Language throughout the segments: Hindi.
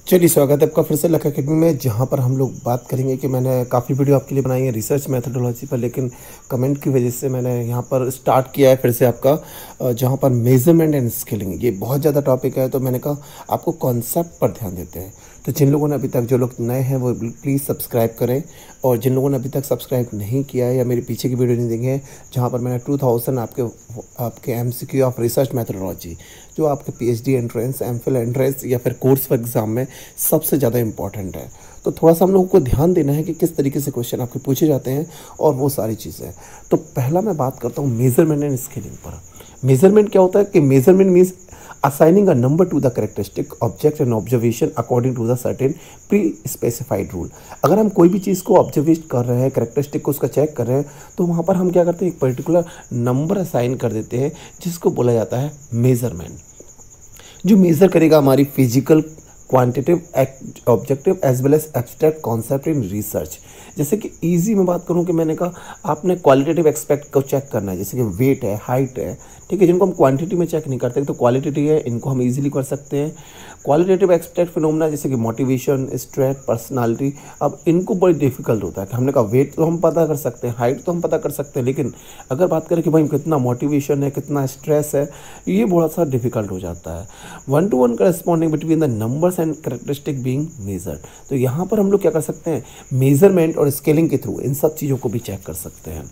चलिए, स्वागत है आपका फिर से लक अकेडमी में, जहाँ पर हम लोग बात करेंगे कि मैंने काफ़ी वीडियो आपके लिए बनाई है रिसर्च मेथोडोलॉजी पर, लेकिन कमेंट की वजह से मैंने यहाँ पर स्टार्ट किया है फिर से आपका जहाँ पर मेजरमेंट एंड स्केलिंग। ये बहुत ज़्यादा टॉपिक है, तो मैंने कहा आपको कॉन्सेप्ट पर ध्यान देते हैं। तो जिन लोगों ने अभी तक, जो लोग नए हैं वो प्लीज़ सब्सक्राइब करें, और जिन लोगों ने अभी तक सब्सक्राइब नहीं किया है या मेरे पीछे की वीडियो नहीं देखे हैं, जहाँ पर मैंने 2000 आपके MCQ ऑफ रिसर्च मेथोडोलॉजी, जो आपके PhD एंट्रेंस, MPhil एंट्रेंस या फिर कोर्स फॉर एग्ज़ाम में सबसे ज़्यादा इंपॉर्टेंट है। तो थोड़ा सा हम लोगों को ध्यान देना है कि किस तरीके से क्वेश्चन आपके पूछे जाते हैं और वो सारी चीज़ें। तो पहला मैं बात करता हूँ मेजरमेंट एंड स्केलिंग पर। मेजरमेंट क्या होता है कि measurement means assigning a number to the characteristic object and observation according to the certain pre-specified rule। अगर हम कोई भी चीज़ को ऑब्जर्वेट कर रहे हैं, करेक्टरिस्टिक को उसका चेक कर रहे हैं, तो वहाँ पर हम क्या करते हैं, एक पर्टिकुलर नंबर असाइन कर देते हैं जिसको बोला जाता है मेजरमेंट, जो मेज़र करेगा हमारी physical, quantitative, objective as well as abstract concept in research. जैसे कि इजी में बात करूं कि मैंने कहा आपने क्वालिटेटिव एस्पेक्ट को चेक करना है, जैसे कि वेट है, हाइट है, ठीक है, जिनको हम क्वांटिटी में चेक नहीं करते, तो क्वालिटेटिव है, इनको हम इजीली कर सकते हैं। क्वालिटेटिव एब्स्ट्रैक्ट फिनोमेना जैसे कि मोटिवेशन, स्ट्रेस, पर्सनालिटी, अब इनको बड़ी डिफिकल्ट होता है कि हमने कहा वेट तो हम पता कर सकते हैं, हाइट तो हम पता कर सकते हैं, लेकिन अगर बात करें कि भाई कितना मोटिवेशन है, कितना स्ट्रेस है, ये बड़ा सा डिफिकल्ट हो जाता है। 1-to-1 corresponding between the numbers and characteristic being measured. तो यहाँ पर हम लोग क्या कर सकते हैं, मेजरमेंट और स्केलिंग के थ्रू इन सब चीज़ों को भी चेक कर सकते हैं।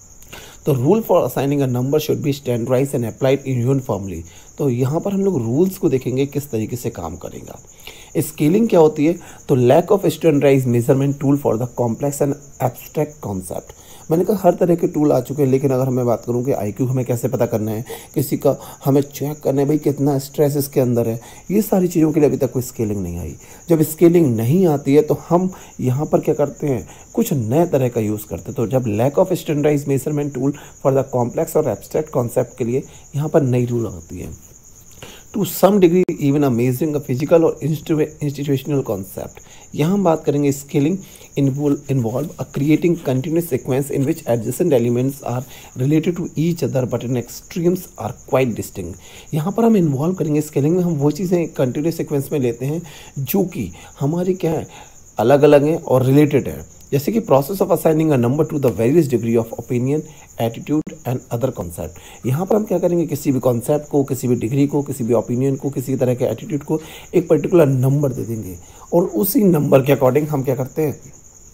तो rule for assigning a number should be standardised and applied uniformly. तो यहाँ पर हम लोग रूल्स को देखेंगे किस तरीके से काम करेगा। स्केलिंग क्या होती है, तो lack of standardised measurement tool for the complex and abstract concept. मैंने कहा हर तरह के टूल आ चुके हैं, लेकिन अगर मैं बात करूं कि IQ हमें कैसे पता करना है, किसी का हमें चेक करना है भाई कितना स्ट्रेस इसके अंदर है, ये सारी चीज़ों के लिए अभी तक कोई स्केलिंग नहीं आई। जब स्केलिंग नहीं आती है तो हम यहाँ पर क्या करते हैं, कुछ नए तरह का यूज़ करते हैं। तो जब lack of standardised measurement tool for the complex और एब्स्ट्रैक्ट कॉन्सेप्ट के लिए यहाँ पर नई रूल आती है। To some degree even amazing a physical और इंस्टीट्यूशनल कॉन्सेप्ट। यहाँ हम बात करेंगे scaling involve a creating continuous sequence in which adjacent elements are related to each other but in extremes are quite distinct। यहाँ पर हम इन्वॉल्व करेंगे स्केलिंग में, हम वो चीज़ें कंटिन्यूस सीक्वेंस में लेते हैं जो कि हमारी क्या है, अलग अलग हैं और रिलेटेड है। जैसे कि process of assigning a number to the various degree of opinion, attitude and other concept. यहाँ पर हम क्या करेंगे, किसी भी कॉन्सेप्ट को, किसी भी डिग्री को, किसी भी ओपिनियन को, किसी तरह के एटीट्यूड को एक पर्टिकुलर नंबर दे देंगे, और उसी नंबर के अकॉर्डिंग हम क्या करते हैं,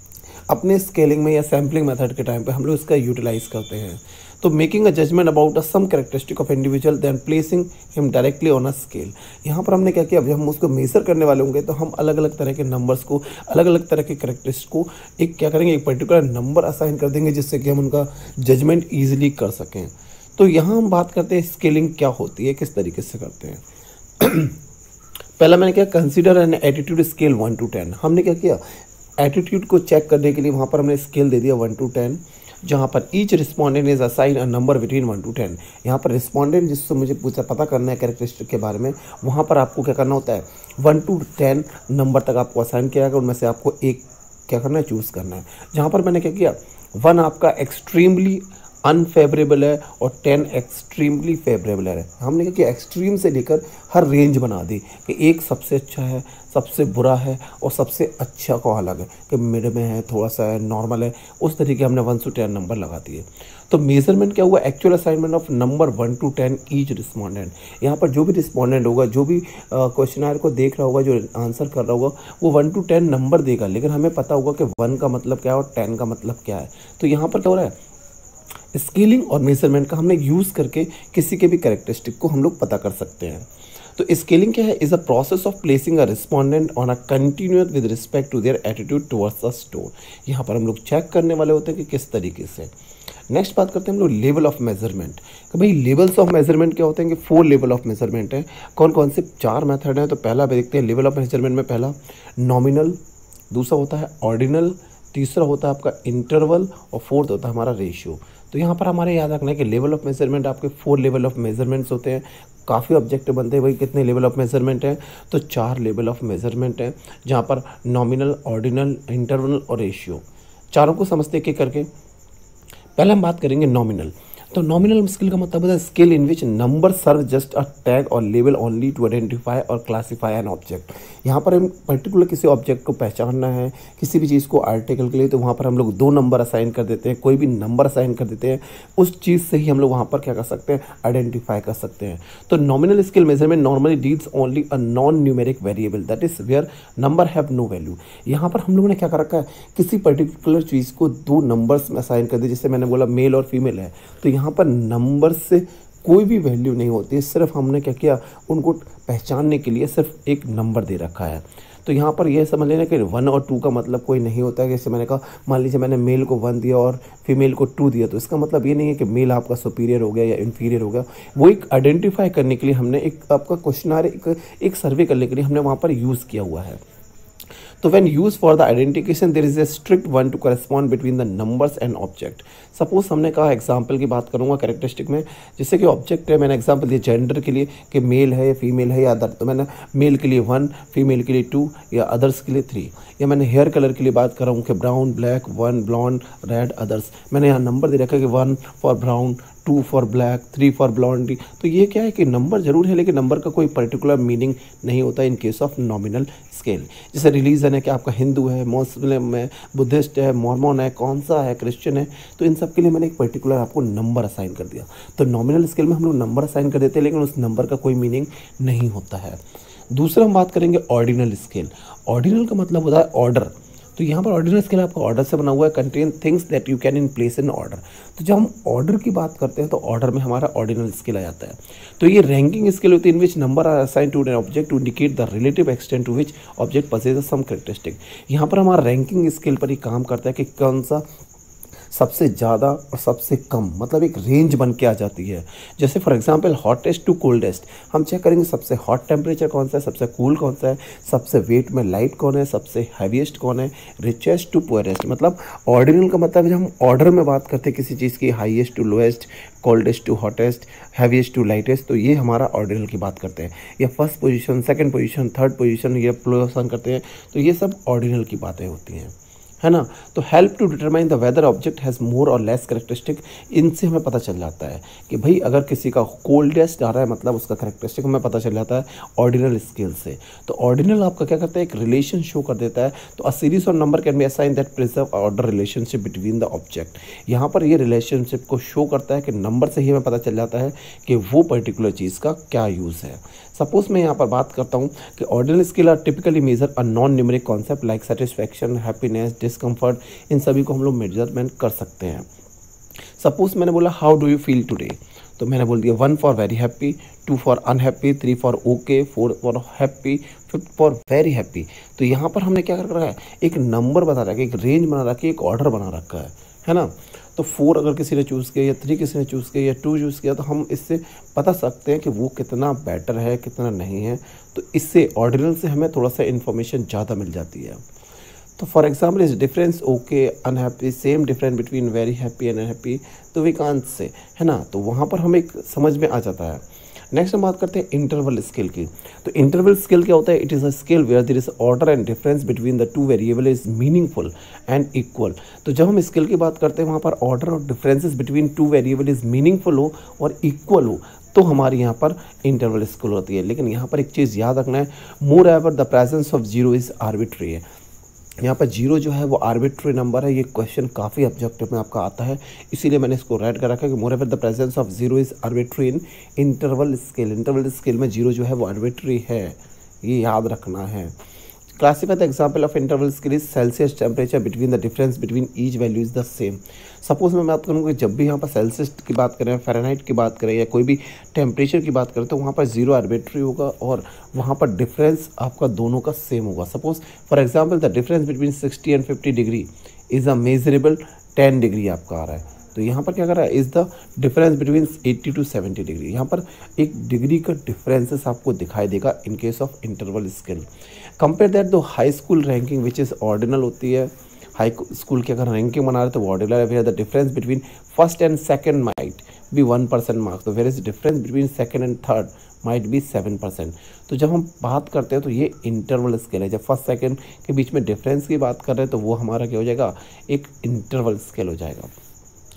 अपने स्केलिंग में या सैम्पलिंग मेथड के टाइम पे हम लोग इसका यूटिलाइज करते हैं। तो making a judgement about a some characteristic of individual then placing him directly on a scale. यहाँ पर हमने क्या किया, जब हम उसको मेजर करने वाले होंगे तो हम अलग अलग तरह के नंबर्स को, अलग अलग तरह के कैरेक्टरिस्टिक को एक क्या करेंगे, एक पर्टिकुलर नंबर असाइन कर देंगे, जिससे कि हम उनका जजमेंट ईजिली कर सकें। तो यहाँ हम बात करते हैं स्केलिंग क्या होती है, किस तरीके से करते हैं। पहला मैंने क्या, consider an attitude scale 1 to 10। हमने क्या किया, एटीट्यूड को चेक करने के लिए वहाँ पर हमने स्केल दे दिया 1 to 10, जहाँ पर each respondent is assign a number between 1 to 10। यहाँ पर रिस्पॉन्डेंट जिससे मुझे पता करना है कैरेक्टरिस्टिक के बारे में, वहाँ पर आपको क्या करना होता है, 1 to 10 नंबर तक आपको असाइन किया जाएगा, उनमें से आपको एक क्या करना है, चूज़ करना है। जहाँ पर मैंने क्या किया, 1 आपका एक्सट्रीमली अनफेवरेबल है और 10 एक्सट्रीमली फेवरेबल है। हमने क्या किया, एक्सट्रीम से लेकर हर रेंज बना दी कि एक सबसे अच्छा है, सबसे बुरा है और सबसे अच्छा को अलग है, कि मिड में है, थोड़ा सा है, नॉर्मल है, उस तरीके हमने 1 to 10 नंबर लगा दिए। तो मेजरमेंट क्या हुआ, actual assignment of number 1 to 10 each respondent. यहाँ पर जो भी रिस्पॉन्डेंट होगा, जो भी क्वेश्चनर को देख रहा होगा, जो आंसर कर रहा होगा, वो 1 to 10 नंबर देगा, लेकिन हमें पता होगा कि 1 का मतलब क्या है और 10 का मतलब क्या है। तो यहाँ पर क्या हो रहा है, स्केलिंग और मेजरमेंट का हमने यूज़ करके किसी के भी कैरेक्टरिस्टिक को हम लोग पता कर सकते हैं। तो स्केलिंग क्या है, is a process of placing a respondent on a continuous with respect to their attitude towards the store. यहाँ पर हम लोग चेक करने वाले होते हैं कि किस तरीके से। नेक्स्ट बात करते हैं हम लोग लेवल ऑफ मेजरमेंट। तो भाई लेवल्स ऑफ मेजरमेंट क्या होते हैं कि 4 लेवल ऑफ मेजरमेंट हैं। कौन कौन से 4 मेथड हैं, तो पहला देखते हैं लेवल ऑफ मेजरमेंट में, पहला नॉमिनल, दूसरा होता है ऑर्डिनल, तीसरा होता है आपका इंटरवल, और फोर्थ होता है हमारा रेशियो। तो यहाँ पर हमारे याद रखना है कि लेवल ऑफ मेजरमेंट आपके 4 लेवल ऑफ मेजरमेंट्स होते हैं। काफ़ी ऑब्जेक्टिव बनते हैं भाई, कितने लेवल ऑफ मेजरमेंट हैं, तो 4 लेवल ऑफ मेजरमेंट हैं, जहाँ पर नॉमिनल, ऑर्डिनल, इंटरवल और रेशियो। चारों को समझते एक एक करके। पहले हम बात करेंगे नॉमिनल। तो नॉमिनल स्केल का मतलब होता है scale in which number serve just a tag और लेबल ओनली टू आइडेंटिफाई और क्लासीफाई एन ऑब्जेक्ट। यहाँ पर हम पर्टिकुलर किसी ऑब्जेक्ट को पहचानना है, किसी भी चीज़ को आर्टिकल के लिए, तो वहाँ पर हम लोग 2 नंबर असाइन कर देते हैं, कोई भी नंबर असाइन कर देते हैं, उस चीज़ से ही हम लोग वहाँ पर क्या कर सकते हैं, आइडेंटिफाई कर सकते हैं। तो nominal scale measurement normally deals only a non numeric variable that is where number have no value. यहाँ पर हम लोगों ने क्या कर रखा है, किसी पर्टिकुलर चीज़ को 2 नंबर्स में असाइन कर दिया, जैसे मैंने बोला मेल और फीमेल है, तो यहाँ पर नंबर से कोई भी वैल्यू नहीं होती है, सिर्फ हमने क्या किया, उनको पहचानने के लिए सिर्फ एक नंबर दे रखा है। तो यहाँ पर यह समझ लेना कि 1 और 2 का मतलब कोई नहीं होता है। जैसे मैंने कहा, मान लीजिए मैंने मेल को 1 दिया और फीमेल को 2 दिया, तो इसका मतलब ये नहीं है कि मेल आपका सुपीरियर हो गया या इन्फीरियर हो गया। वो एक आइडेंटिफाई करने के लिए हमने एक आपका क्वेश्चनर एक सर्वे करने के लिए हमने वहाँ पर यूज़ किया हुआ है। तो when used for the identification there is a strict one to correspond between the numbers and object। Suppose हमने कहा, एग्जाम्पल की बात करूंगा कैरेक्टरिस्टिक में, जैसे कि ऑब्जेक्ट है, मैंने एग्जाम्पल दिया जेंडर के लिए कि मेल है या फीमेल है या अदर, तो मैंने मेल के लिए 1, फीमेल के लिए 2 या अदर्स के लिए 3। या मैंने हेयर कलर के लिए बात कर रहा हूँ कि brown, black, 1 blonde, red, others. मैंने यहाँ नंबर दे रखा है कि 1 for brown, 2 for black, 3 for blondie. तो ये क्या है कि नंबर जरूर है, लेकिन नंबर का कोई पर्टिकुलर मीनिंग नहीं होता in case of nominal scale. जैसे रिलीजन है कि आपका हिंदू है, मुस्लिम है, बुद्धिस्ट है, मॉर्मन है, कौन सा है, क्रिश्चियन है, तो इन सब के लिए मैंने एक पर्टिकुलर आपको नंबर असाइन कर दिया। तो नॉमिनल स्केल में हम लोग नंबर असाइन कर देते हैं, लेकिन उस नंबर का कोई मीनिंग नहीं होता है। दूसरा हम बात करेंगे ऑर्डिनल स्केल। ऑर्डिनल का मतलब होता है ऑर्डर। तो यहाँ पर ऑर्डिनल स्केल आपका ऑर्डर से बना हुआ है, contain things that you can in place in order. तो जब हम ऑर्डर की बात करते हैं तो ऑर्डर में हमारा ऑर्डिनल स्केल आ जाता है। तो ये रैंकिंग स्केल होती है in which number are assign to an object to indicate the relative extent to which object possesses some characteristic. यहाँ पर हमारा रैंकिंग स्केल पर ही काम करता है कि कौन सा सबसे ज़्यादा और सबसे कम, मतलब एक रेंज बन के आ जाती है। जैसे for example hottest to coldest, हम चेक करेंगे सबसे हॉट टेम्परेचर कौन सा है, सबसे कूल कौन सा है, सबसे वेट में लाइट कौन है, सबसे हैवीएस्ट कौन है, रिचेस्ट टू पुअरेस्ट। मतलब ऑर्डिनल का मतलब जब हम ऑर्डर में बात करते हैं किसी चीज़ की, highest to lowest, coldest to hottest, heaviest to lightest, तो ये हमारा ऑर्डिनल की बात करते हैं। या first position, second position, third position, ये पोजीशन करते हैं, तो ये सब ऑर्डिनल की बातें होती हैं, है ना। तो help to determine the whether object has more और लेस करेक्टरिस्टिक, इनसे हमें पता चल जाता है कि भाई अगर किसी का कोल्डेस्ट आ रहा है, मतलब उसका करेक्टरिस्टिक हमें पता चल जाता है ऑर्डिनल स्केल से। तो ऑर्डिनल आपका क्या करता है, एक रिलेशन शो कर देता है। तो a series of number can be assign that preserve order relationship between the object. यहाँ पर ये रिलेशनशिप को शो करता है कि नंबर से ही हमें पता चल जाता है कि वो पर्टिकुलर चीज़ का क्या यूज़ है। सपोज मैं यहाँ पर बात करता हूँ कि ordinal scale are typically measure a non numeric concept like satisfaction, happiness, discomfort, इन सभी को हम लोग मेजरमेंट कर सकते हैं। सपोज मैंने बोला how do you feel today, तो मैंने बोल दिया 1 for very happy, 2 for unhappy, 3 for okay, 4 for happy, 5 for very happy. तो यहाँ पर हमने क्या कर रखा है, एक नंबर बता रखा है, एक रेंज बना रखा है, एक ऑर्डर बना रखा है ना। तो 4 अगर किसी ने चूज़ किया या 3 किसी ने चूज़ किया या 2 चूज़ किया, तो हम इससे बता सकते हैं कि वो कितना बेटर है, कितना नहीं है। तो इससे ऑर्डिनल से हमें थोड़ा सा इन्फॉर्मेशन ज़्यादा मिल जाती है। तो for example is difference okay, unhappy, same difference between very happy and unhappy, तो वी कांट से, है ना। तो वहाँ पर हमें एक समझ में आ जाता है। नेक्स्ट हम बात करते हैं इंटरवल स्केल की। तो इंटरवल स्केल क्या होता है, it is a scale where there is order and difference between the 2 variable is meaningful and equal. तो जब हम स्केल की बात करते हैं वहाँ पर ऑर्डर और differences between 2 variable is meaningful हो और इक्वल हो, तो हमारी यहाँ पर इंटरवल स्केल होती है। लेकिन यहाँ पर एक चीज़ याद रखना है, moreover the presence of zero is arbitrary है। यहाँ पर जीरो जो है वो आर्बिट्री नंबर है। ये क्वेश्चन काफ़ी ऑब्जेक्टिव में आपका आता है, इसीलिए मैंने इसको राइट कर रखा है कि moreover the presence of zero is arbitrary in interval scale. इंटरवल स्केल में जीरो जो है वो आर्बिट्री है, ये याद रखना है। Classify the example of interval scale is Celsius temperature between the difference between each value is the same. Suppose मैं बात करूँगा जब भी यहाँ पर सेल्सियस की बात करें, फ़ारेनहाइट की बात करें या कोई भी टेम्परेचर की बात करें, तो वहाँ पर जीरो आर्बिट्री होगा और वहाँ पर डिफरेंस आपका दोनों का सेम होगा। Suppose for example the difference between 60 and 50 degree is a measurable 10 degree आपका आ रहा है। तो यहाँ पर क्या कर रहा है, is the difference between 80 to 70 degree. यहाँ पर एक डिग्री का डिफरेंसेस आपको दिखाई देगा in case of interval scale. Compare that to high school ranking which is ordinal होती है। हाई स्कूल की अगर रैंकिंग बना रहे तो वो ऑर्डिनल है। Where the difference between first and second might be 1% marks, तो where is difference between second and third might be 7%। तो जब हम बात करते हैं तो ये इंटरवल स्केल है। जब फर्स्ट सेकंड के बीच में डिफरेंस की बात कर रहे हैं तो वो हमारा क्या हो जाएगा, एक इंटरवल स्केल हो जाएगा।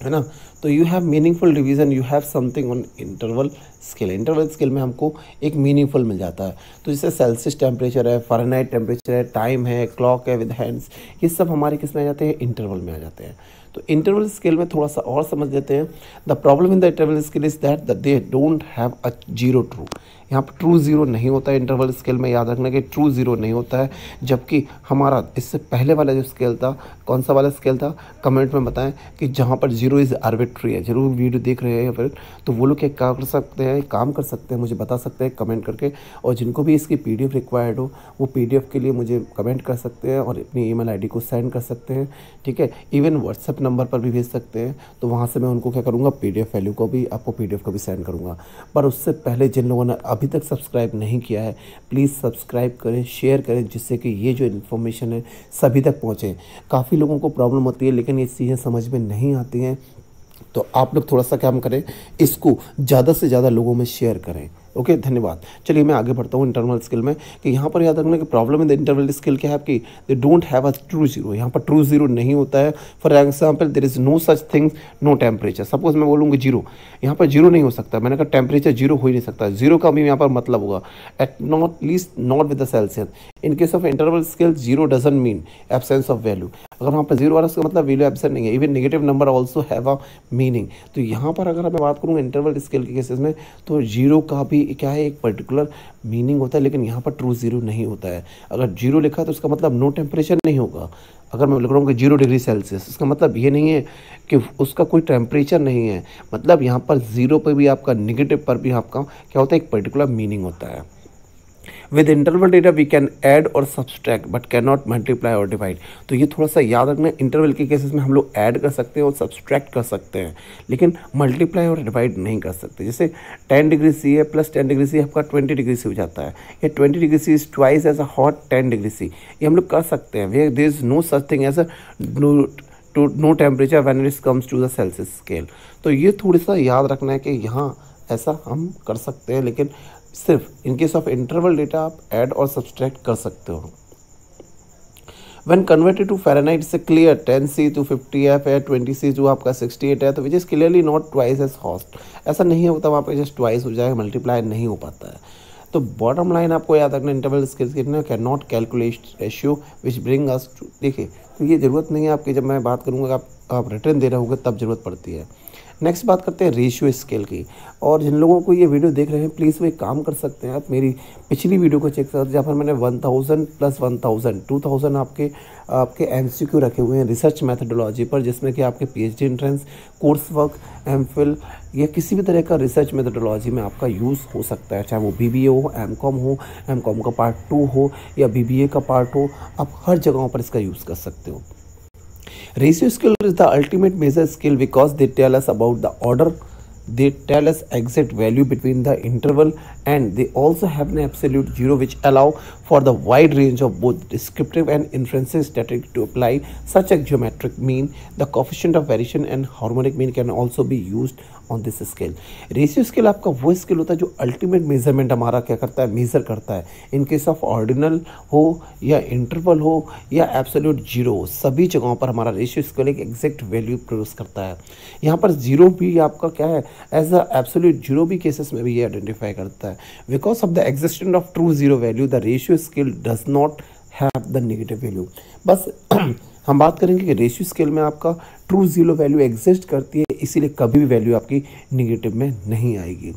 है ना। तो you have meaningful division, you have something on interval scale. इंटरवल स्केल में हमको एक मीनिंगफुल मिल जाता है। तो जैसे सेल्सियस टेम्परेचर है, फ़ारेनहाइट टेम्परेचर है, टाइम है, क्लॉक है विद हैंड्स, ये सब हमारे किस में आ जाते हैं, इंटरवल में आ जाते हैं। तो इंटरवल स्केल में थोड़ा सा और समझ लेते हैं। The problem in the interval scale is that they don't have a zero true. यहाँ पर ट्रू ज़ीरो नहीं होता है इंटरवल स्केल में, याद रखना कि ट्रू ज़ीरो नहीं होता है। जबकि हमारा इससे पहले वाला जो स्केल था, कौन सा वाला स्केल था, कमेंट में बताएं कि जहाँ पर जीरो इज़ आर्बिट्री है। जरूर वीडियो देख रहे हैं फिर तो वो लोग क्या कर सकते हैं, काम कर सकते हैं, मुझे बता सकते हैं कमेंट करके। और जिनको भी इसकी PDF रिक्वायर्ड हो वो PDF के लिए मुझे कमेंट कर सकते हैं और अपनी email ID को सेंड कर सकते हैं, ठीक है। इवन WhatsApp नंबर पर भी भेज सकते हैं, तो वहाँ से मैं उनको क्या करूँगा, PDF वैल्यू को भी आपको PDF को भी सेंड करूँगा। पर उससे पहले जिन लोगों ने अभी तक सब्सक्राइब नहीं किया है, प्लीज़ सब्सक्राइब करें, शेयर करें, जिससे कि ये जो इन्फॉर्मेशन है सभी तक पहुँचे। काफ़ी लोगों को प्रॉब्लम होती है लेकिन ये चीज़ें समझ में नहीं आती हैं, तो आप लोग थोड़ा सा काम करें, इसको ज़्यादा से ज़्यादा लोगों में शेयर करें। ओके, धन्यवाद। चलिए मैं आगे बढ़ता हूँ इंटरवल स्केल में, कि यहाँ पर याद रखना कि problem in the interval scale क्या है आपकी, they don't have a true zero. यहाँ पर ट्रू जीरो नहीं होता है। For example there is no such thing no temperature. Suppose मैं बोलूँगी जीरो, यहाँ पर जीरो नहीं हो सकता। मैंने कहा टेम्परेचर जीरो हो ही नहीं सकता। जीरो का भी यहाँ पर मतलब होगा at not least not with the Celsius. In case of interval scale zero doesn't mean absence of value. अगर वहाँ पर जीरो आ रहा है उसका मतलब वैल्यू एब्सेंट नहीं है। Even negative number also have a meaning. तो यहाँ पर अगर मैं बात करूँ इंटरवल स्केल के केसेस में, तो जीरो का भी क्या है, एक पर्टिकुलर मीनिंग होता है, लेकिन यहाँ पर ट्रू जीरो नहीं होता है। अगर जीरो लिखा है तो उसका मतलब नो टेम्परेचर नहीं होगा। अगर मैं लिख रहा हूँ कि 0 डिग्री सेल्सियस, इसका मतलब ये नहीं है कि उसका कोई टेम्परेचर नहीं है। मतलब यहाँ पर जीरो पर भी आपका, नेगेटिव पर भी आपका क्या होता है, एक पर्टिकुलर मीनिंग होता है। With interval data we can add और subtract but can not multiply और डिवाइड। तो ये थोड़ा सा याद रखना, इंटरवल के केसेस में हम लोग ऐड कर सकते हैं और सब्सट्रैक्ट कर सकते हैं, लेकिन मल्टीप्लाई और डिवाइड नहीं कर सकते। जैसे 10 डिग्री सी है प्लस 10 डिग्री सी आपका 20 डिग्री सी हो जाता है, या 20 degree C is twice as a hot 10 degree C, ये हम लोग कर सकते हैं। There is no such thing as a no temperature when it comes to the Celsius scale. तो ये थोड़ा सा याद रखना है कि यहाँ ऐसा हम कर सकते हैं, लेकिन सिर्फ in case of interval data आप ऐड और सब्सट्रैक्ट कर सकते हो। When converted to Fahrenheit से क्लियर 10C to 50F है, 20C जो आपका 68 है, तो which is clearly not twice as hot. ऐसा नहीं होता वहाँ पे जस्ट ट्वाइस हो जाएगा, मल्टीप्लाई नहीं हो पाता है। तो बॉटम लाइन आपको याद रखना, इंटरवल स्केल कितना can not calculate ratio which bring us to, देखिए तो ये ज़रूरत नहीं है आपकी, जब मैं बात करूँगा आप रिटर्न दे रहे होंगे तब ज़रूरत पड़ती है। नेक्स्ट बात करते हैं रेशियो स्केल की। और जिन लोगों को ये वीडियो देख रहे हैं प्लीज़ वो एक काम कर सकते हैं, आप मेरी पिछली वीडियो को चेक कर, जहाँ पर मैंने 1000 प्लस 1000 2000 आपके MCQ रखे हुए हैं रिसर्च मैथडोलॉजी पर, जिसमें कि आपके PhD entrance, course work, MPhil या किसी भी तरह का रिसर्च मैथडोलॉजी में आपका यूज़ हो सकता है। चाहे वो BBA हो, MCOM का पार्ट 2 हो या BBA का पार्ट हो, आप हर जगहों पर इसका यूज़ कर सकते हो। Ratio scale is the ultimate measure scale because they tell us about the order, they tell us exact value between the interval, and they also have an absolute zero which allow for the wide range of both descriptive and inferences statistic to apply such a geometric mean. The coefficient of variation and harmonic mean can also be used on this scale. Ratio scale आपका वो स्केल होता है जो अल्टीमेट मेजरमेंट हमारा क्या करता है, मेज़र करता है। इन केस ऑफ ऑर्डिनल हो या इंटरवल हो या एब्सोल्यूट जीरो हो, सभी जगहों पर हमारा रेशियो स्केल एक एग्जैक्ट वैल्यू प्रोड्यूस करता है। यहाँ पर जीरो भी आपका क्या है, एज अ एब्सोल्यूट जीरो भी केसेस में भी ये आइडेंटिफाई करता है। Because of the existence of true zero value the ratio scale does not have the negative value. बस हम बात करेंगे कि रेशियो स्केल में आपका ट्रू जीरो वैल्यू एग्जिस्ट करती है, इसीलिए कभी भी वैल्यू आपकी नेगेटिव में नहीं आएगी।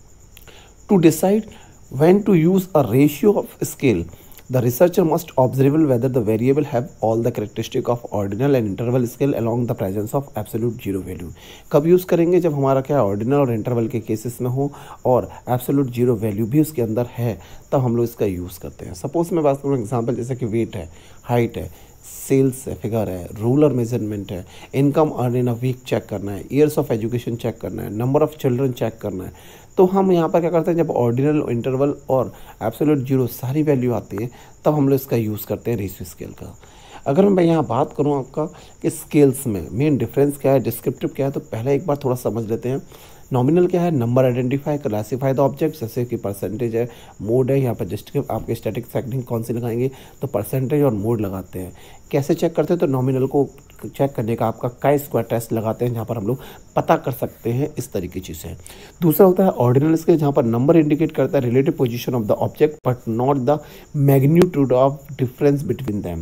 To decide when to use a ratio of scale, the researcher must observe whether the variable have all the characteristic of ordinal and interval scale along the presence of absolute zero value। कब यूज़ करेंगे, जब हमारा क्या ऑर्डिनल और इंटरवल के केसेस में हो और एब्सोल्यूट जीरो वैल्यू भी उसके अंदर है, तब हम लोग इसका यूज़ करते हैं। सपोज मैं बात करूँ एग्जांपल, जैसे कि वेट है, हाइट है, सेल्स है, फिगर है, रूलर मेजरमेंट है, income earn in a week check करना है, ईयर्स ऑफ एजुकेशन चेक करना है, नंबर ऑफ चिल्ड्रन चेक करना है। तो हम यहाँ पर क्या करते हैं, जब ऑर्डिनल, इंटरवल और एब्सोल्यूट जीरो सारी वैल्यू आती है तब हम लोग इसका यूज़ करते हैं रेशियो स्केल का। अगर मैं यहाँ बात करूँ आपका कि स्केल्स में मेन डिफरेंस क्या है, डिस्क्रिप्टिव क्या है, तो पहले एक बार थोड़ा समझ लेते हैं नॉमिनल क्या है, number identify classify the object, जैसे कि परसेंटेज है, मोड है, यहाँ पर जस्ट आपके स्टैटिक सेटिंग कौन सी लगाएंगे तो परसेंटेज और मोड लगाते हैं। कैसे चेक करते हैं, तो नॉमिनल को चेक करने का आपका काई स्क्वायर टेस्ट लगाते हैं, जहाँ पर हम लोग पता कर सकते हैं इस तरीके की चीज़ें। दूसरा होता है ऑर्डिनल स्केल, जहाँ पर नंबर इंडिकेट करता है relative position of the object but not the magnitude of difference between them.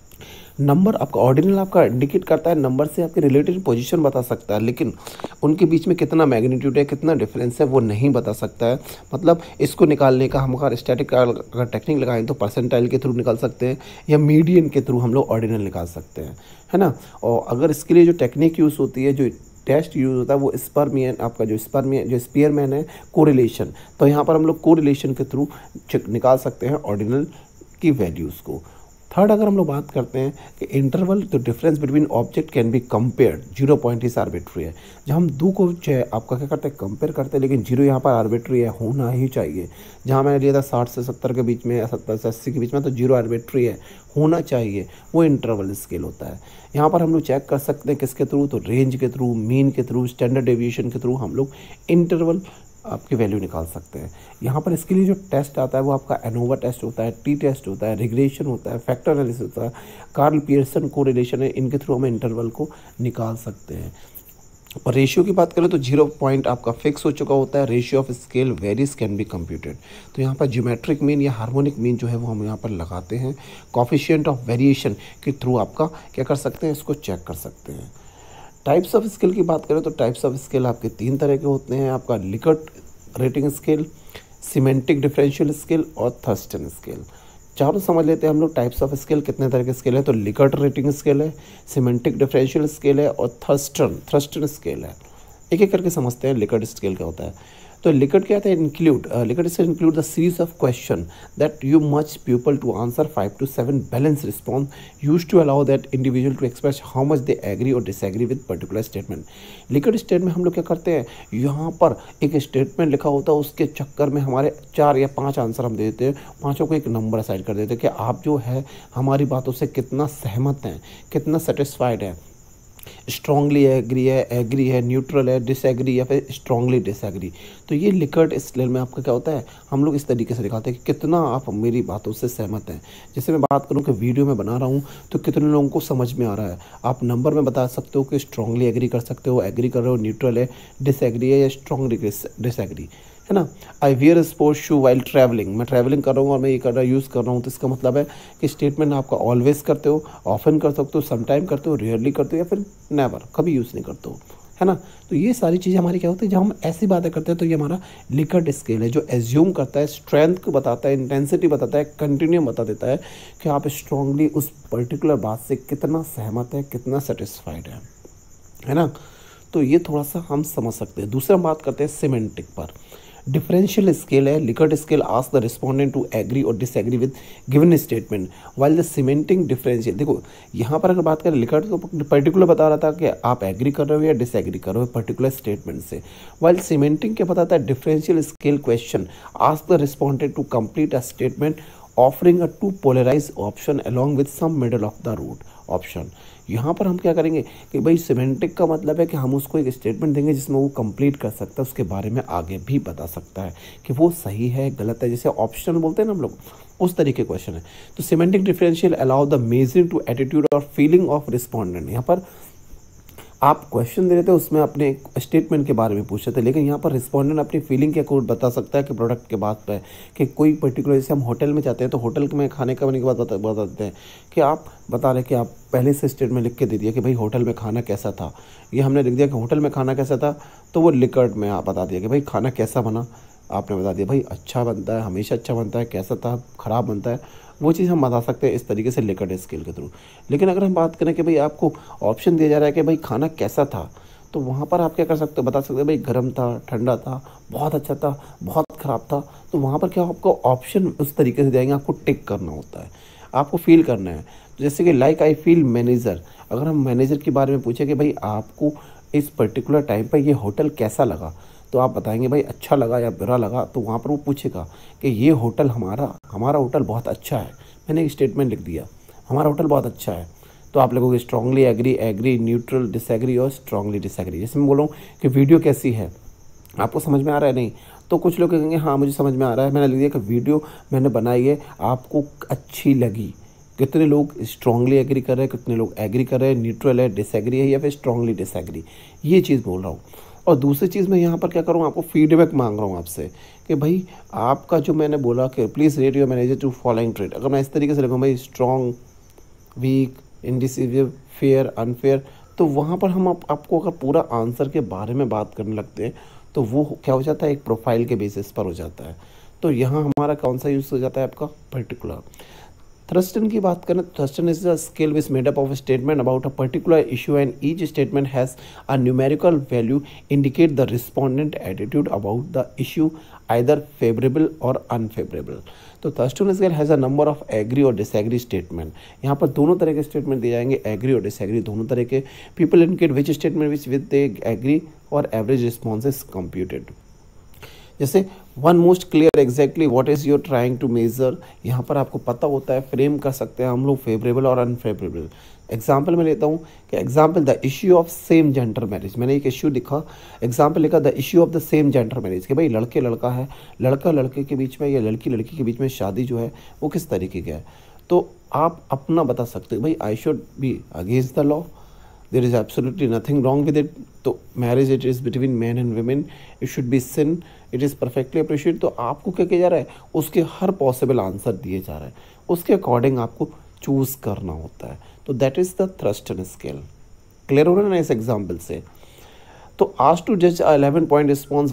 Number आपका ऑर्डिनल आपका इंडिकेट करता है, नंबर से आपकी रिलेटिव पोजीशन बता सकता है, लेकिन उनके बीच में कितना मैग्नीट्यूड है, कितना डिफरेंस है, वो नहीं बता सकता है। मतलब इसको निकालने का हम अगर स्टैटिक अगर टेक्निक लगाएं तो परसेंटाइल के थ्रू निकाल सकते हैं या मीडियन के थ्रू हम लोग ऑर्डिनल निकाल सकते हैं, है ना। और अगर इसके लिए जो टेक्निक यूज़ होती है, जो टेस्ट यूज़ होता है, वो स्पर्मियन आपका जो स्पीयरमैन है, कोरिलेशन। तो यहाँ पर हम लोग कोरिलेशन के थ्रू निकाल सकते हैं ऑर्डिनल की वैल्यूज़ को। थर्ड अगर हम लोग बात करते हैं कि इंटरवल, तो difference between object can be compared, 0 point is arbitrary है। जब हम दो को आपका क्या करते हैं, कंपेयर करते हैं, लेकिन 0 यहाँ पर आर्बिट्री है, होना ही चाहिए। जहाँ मैंने लिया था 60 से 70 के बीच में या 70 से 80 के बीच में, तो 0 आर्बिट्री है, होना चाहिए, वो इंटरवल स्केल होता है। यहाँ पर हम लोग चेक कर सकते हैं किसके थ्रू, तो रेंज के थ्रू, मीन के थ्रू, स्टैंडर्ड डेविएशन के थ्रू हम लोग इंटरवल आपकी वैल्यू निकाल सकते हैं। यहाँ पर इसके लिए जो टेस्ट आता है वो आपका एनोवा टेस्ट होता है, टी टेस्ट होता है, रिग्रेशन होता है, फैक्टर एनालिसिस होता है, कार्ल पियर्सन कोरिलेशन है, इनके थ्रू हम इंटरवल को निकाल सकते हैं। और रेशियो की बात करें तो 0 पॉइंट आपका फिक्स हो चुका होता है, ratio of scale varies can be computed. तो यहाँ पर ज्योमेट्रिक मीन या हार्मोनिक मीन जो है वो हम यहाँ पर लगाते हैं, कोफिशिएंट ऑफ वेरिएशन के थ्रू आपका क्या कर सकते हैं, इसको चेक कर सकते हैं। टाइप्स ऑफ स्केल की बात करें तो टाइप्स ऑफ स्केल आपके 3 तरह के होते हैं, आपका Likert rating scale, semantic differential scale और थर्स्टन स्केल। चारों समझ लेते हैं हम लोग टाइप्स ऑफ स्केल कितने तरह के स्केल है, तो लिकर्ट रेटिंग स्केल है, सिमेंटिक डिफरेंशियल स्केल है और थर्स्टन स्केल है। एक एक करके समझते हैं लिकर्ट स्केल क्या होता है। तो लिकर्ट क्या है, Likert scale include the series of question that you much people to answer 5 to 7 balance response use to allow that individual to express how much they agree और disagree with particular statement. Likert state में हम लोग क्या करते हैं, यहाँ पर एक स्टेटमेंट लिखा होता है, उसके चक्कर में हमारे 4 या 5 आंसर हम दे देते हैं, पाँचों को एक नंबर असाइन कर देते हैं कि आप जो है हमारी बातों से कितना सहमत हैं, कितना सेटिस्फाइड है, स्ट्रांगली एग्री है, न्यूट्रल है, डिसएग्री या फिर स्ट्रांगली डिसएग्री। तो ये लिकर्ट स्केल में आपका क्या होता है, हम लोग इस तरीके से दिखाते हैं कि कितना आप मेरी बातों से सहमत हैं। जैसे मैं बात करूं कि वीडियो में बना रहा हूं तो कितने लोगों को समझ में आ रहा है, आप नंबर में बता सकते हो कि स्ट्रांगली एग्री कर सकते हो, एग्री कर रहे हो, न्यूट्रल है, डिसएग्री है या स्ट्रांगली डिसएग्री, है ना। I wear sports shoe while travelling, मैं ट्रैवलिंग कर रहा हूँ और मैं ये कर रहा यूज़ कर रहा हूँ, तो इसका मतलब है कि स्टेटमेंट आपका ऑलवेज करते हो, ऑफन कर सकते हो, समटाइम करते हो, रेयरली करते हो या फिर नेवर, कभी यूज़ नहीं करते हो, है ना। तो ये सारी चीज़ें हमारी क्या होती है, जब हम ऐसी बातें करते हैं तो ये हमारा लिकर्ट स्केल है, जो एज्यूम करता है, स्ट्रेंथ को बताता है, इंटेंसिटी बताता है, कंटिन्यू बता देता है कि आप स्ट्रांगली उस पर्टिकुलर बात से कितना सहमत है, कितना सेटिस्फाइड है ना। तो ये थोड़ा सा हम समझ सकते हैं। दूसरा हम बात करते हैं सिमेंटिक पर। डिफरेंशियल स्केल है, Likert scale ask the respondent to agree और disagree with given statement while the semantic differential. देखो यहाँ पर अगर बात करें लिकर्ट तो पर्टिकुलर बता रहा था कि आप एग्री कर रहे हो या डिसएग्री कर रहे हो पर्टिकुलर स्टेटमेंट से, वाइल सिमेंटिंग क्या बताता है, differential scale question ask the respondent to complete a statement offering a two polarise option along with some middle of the road option. यहाँ पर हम क्या करेंगे कि भाई सिमेंटिक का मतलब है कि हम उसको एक स्टेटमेंट देंगे जिसमें वो कंप्लीट कर सकता है, उसके बारे में आगे भी बता सकता है कि वो सही है गलत है, जैसे ऑप्शन बोलते हैं ना हम लोग, उस तरीके क्वेश्चन है। तो semantic differential allow the measuring to attitude और फीलिंग ऑफ रिस्पोंडेंट। यहाँ पर आप क्वेश्चन दे रहे थे, उसमें अपने स्टेटमेंट के बारे में पूछ रहे थे, लेकिन यहाँ पर रिस्पोंडेंट अपनी फीलिंग के अकॉर्डिंग बता सकता है कि प्रोडक्ट के बात पे कि कोई पर्टिकुलर, जैसे हम होटल में जाते हैं तो होटल में खाने का के बाद बता देते हैं कि आप बता रहे कि आप पहले से स्टेटमेंट लिख के दे दिया कि भाई होटल में खाना कैसा था, ये हमने लिख दिया कि होटल में खाना कैसा था, तो वो लिकर्ट में आप बता दिया कि भाई खाना कैसा बना, आपने बता दिया भाई अच्छा बनता है, हमेशा अच्छा बनता है, कैसा था, ख़राब बनता है, वो चीज़ हम बता सकते हैं इस तरीके से लिकर्ट स्केल के थ्रू। लेकिन अगर हम बात करें कि भाई आपको ऑप्शन दिया जा रहा है कि भाई खाना कैसा था, तो वहाँ पर आप क्या कर सकते हो, बता सकते हो भाई गर्म था, ठंडा था, बहुत अच्छा था, बहुत ख़राब था। तो वहाँ पर क्या आपको ऑप्शन उस तरीके से देंगे, आपको टिक करना होता है, आपको फील करना है। तो जैसे कि लाइक आई फील मैनेजर, अगर हम मैनेजर के बारे में पूछे कि भाई आपको इस पर्टिकुलर टाइम पर ये होटल कैसा लगा, तो आप बताएंगे भाई अच्छा लगा या बुरा लगा, तो वहाँ पर वो पूछेगा कि ये होटल हमारा होटल बहुत अच्छा है। मैंने एक स्टेटमेंट लिख दिया, हमारा होटल बहुत अच्छा है, तो आप लोगों को स्ट्रांगली एग्री, न्यूट्रल, डिसएग्री और स्ट्रांगली डिसएग्री। जैसे मैं बोल रहा हूँ कि वीडियो कैसी है, आपको समझ में आ रहा है नहीं? तो कुछ लोग कहेंगे हाँ मुझे समझ में आ रहा है, मैंने लिख दिया कि वीडियो मैंने बनाई है, आपको अच्छी लगी। कितने लोग स्ट्रांगली एग्री कर रहे हैं, कितने लोग एग्री कर रहे हैं, न्यूट्रल है, डिसएग्री है या फिर स्ट्रांगली डिसएग्री, ये चीज़ बोल रहा हूँ। और दूसरी चीज़ मैं यहाँ पर क्या करूँ, आपको फीडबैक मांग रहा हूँ आपसे कि भाई आपका जो मैंने बोला कि please rate your manager to following trade, अगर मैं इस तरीके से लिखूँ भाई strong, weak, indecisive, fair, unfair, तो वहाँ पर हम आपको अगर पूरा आंसर के बारे में बात करने लगते हैं तो वो क्या हो जाता है, एक प्रोफाइल के बेसिस पर हो जाता है। तो यहाँ हमारा कौन सा यूज़ हो जाता है, आपका पर्टिकुलर। थ्रस्टन की बात करें तो Thurstone is a scale which made up of statement about a particular issue and each statement has a numerical value indicate the respondent attitude about the issue either favourable और अनफेवरेबल। तो Thurstone scale has a number of agree और डिसएग्री स्टेटमेंट। यहाँ पर दोनों तरह के स्टेटमेंट दिए जाएंगे, एग्री और डिसएग्री दोनों तरह के। People indicate which statement which with they agree और एवरेज रिस्पॉन्स इज कंप्यूटेड। जैसे one most clear exactly what is your trying to measure, यहाँ पर आपको पता होता है, फ्रेम कर सकते हैं हम लोग फेवरेबल और अनफेवरेबल। एग्जाम्पल में लेता हूँ कि example the issue of same gender marriage, मैंने एक इश्यू लिखा, एग्जाम्पल लिखा the issue of the same gender marriage, कि भाई लड़के लड़का है, लड़का लड़के के बीच में या लड़की लड़की के बीच में शादी जो है वो किस तरीके का है। तो आप अपना बता सकते हो भाई I should be against the law, there is absolutely nothing wrong with it. तो marriage it is between man and women, it should be sin, it is perfectly appreciate. तो आपको क्या किया जा रहा है, उसके हर पॉसिबल आंसर दिए जा रहे हैं, उसके अकॉर्डिंग आपको चूज़ करना होता है। तो that is the Thurstone scale. Clear हो रहा है ना इस एग्जाम्पल से। तो आज टू जज 11 पॉइंट रिस्पॉन्स,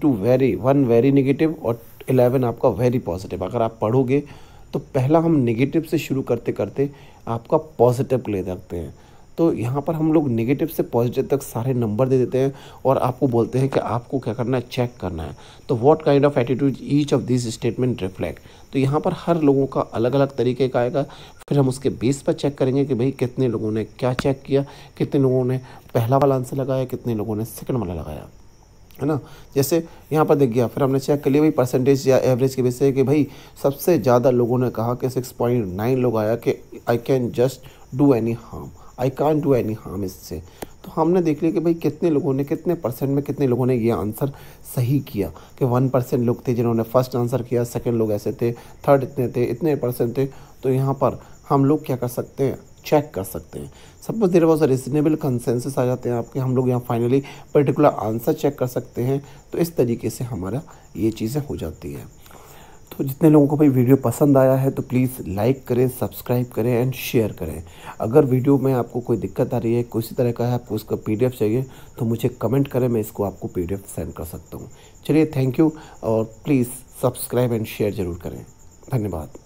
1 वेरी नेगेटिव और 11 आपका वेरी पॉजिटिव। अगर आप पढ़ोगे तो पहला हम नेगेटिव से शुरू करते करते आपका पॉजिटिव ले जाते हैं। तो यहाँ पर हम लोग नेगेटिव से पॉजिटिव तक सारे नंबर दे देते हैं और आपको बोलते हैं कि आपको क्या करना है, चेक करना है। तो what kind of attitude each of this statement reflect. तो यहाँ पर हर लोगों का अलग अलग तरीके का आएगा, फिर हम उसके बेस पर चेक करेंगे कि भाई कितने लोगों ने क्या चेक किया, कितने लोगों ने पहला वाला आंसर लगाया, कितने लोगों ने सेकंड वाला लगाया, है ना। जैसे यहाँ पर देख गया, फिर हमने चेक कर लिया भाई परसेंटेज या एवरेज के बेस से कि भाई सबसे ज़्यादा लोगों ने कहा कि 6.9 लोग आया कि I can just do any harm, I can't do any harm इससे। तो हमने देख लिया कि भाई कितने लोगों ने, कितने परसेंट में कितने लोगों ने ये आंसर सही किया, कि 1% लोग थे जिन्होंने फर्स्ट आंसर किया, सेकंड लोग ऐसे थे, थर्ड इतने थे, इतने परसेंट थे। तो यहाँ पर हम लोग क्या कर सकते हैं, चेक कर सकते हैं। Suppose there was a reasonable consensus आ जाते हैं आपके, हम लोग यहाँ फाइनली पर्टिकुलर आंसर चेक कर सकते हैं। तो इस तरीके से हमारा ये चीज़ें हो जाती है। तो जितने लोगों को भाई वीडियो पसंद आया है तो प्लीज़ लाइक करें, सब्सक्राइब करें एंड शेयर करें। अगर वीडियो में आपको कोई दिक्कत आ रही है, किसी तरह का है, आपको उसका PDF चाहिए तो मुझे कमेंट करें, मैं इसको आपको PDF सेंड कर सकता हूँ। चलिए थैंक यू, और प्लीज़ सब्सक्राइब एंड शेयर ज़रूर करें। धन्यवाद।